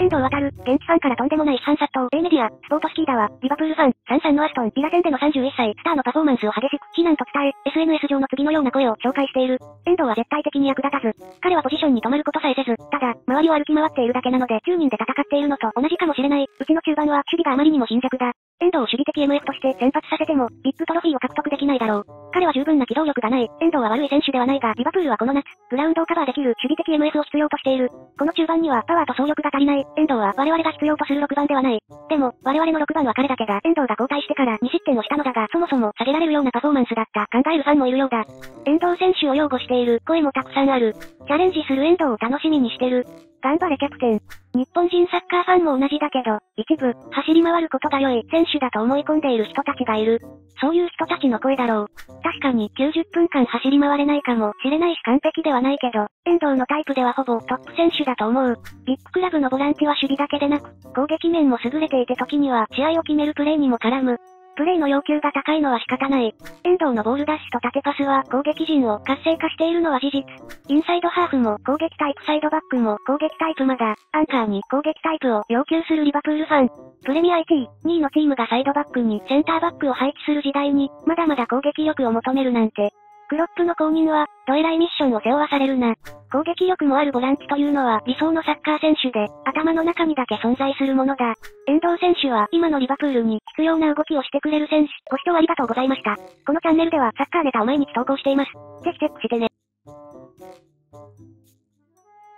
遠藤航、現地ファンからとんでもない批判殺到。Aメディア、スポートスキーダは、リバプールファン、33のアストン、ビラ戦での31歳、スターのパフォーマンスを激しく非難と伝え、SNS 上の次のような声を紹介している。遠藤は絶対的に役立たず。彼はポジションに止まることさえせず、ただ、周りを歩き回っているだけなので9人で戦っているのと同じかもしれない。うちの中盤は守備があまりにも貧弱だ。遠藤を守備的 MF として先発させても、ビッグトロフィーを獲得できないだろう。彼は十分な機動力がない。遠藤は悪い選手ではないが、リバプールはこの夏、グラウンドをカバーできる守備的 MF を必要としている。この中盤にはパワーと走力が足りない。遠藤は我々が必要とする6番ではない。でも、我々の6番は彼だけだ。遠藤が交代してから2失点をしたのだが、そもそも下げられるようなパフォーマンスだった。考えるファンもいるようだ。遠藤選手を擁護している声もたくさんある。チャレンジする遠藤を楽しみにしてる。頑張れキャプテン。日本人サッカーファンも同じだけど、一部、走り回ることが良い選手だと思い込んでいる人たちがいる。そういう人たちの声だろう。確かに90分間走り回れないかもしれないし完璧ではないけど、遠藤のタイプではほぼトップ選手だと思う。ビッグクラブのボランチは守備だけでなく、攻撃面も優れていて時には試合を決めるプレーにも絡む。プレーの要求が高いのは仕方ない。遠藤のボールダッシュと縦パスは攻撃陣を活性化しているのは事実。インサイドハーフも攻撃タイプサイドバックも攻撃タイプまだ、アンカーに攻撃タイプを要求するリバプールファン。プレミア1位、2位のチームがサイドバックにセンターバックを配置する時代に、まだまだ攻撃力を求めるなんて。クロップの公認は、どえらいミッションを背負わされるな。攻撃力もあるボランチというのは理想のサッカー選手で、頭の中にだけ存在するものだ。遠藤選手は今のリバプールに必要な動きをしてくれる選手。ご視聴ありがとうございました。このチャンネルではサッカーネタを毎日投稿しています。ぜひチェックしてね。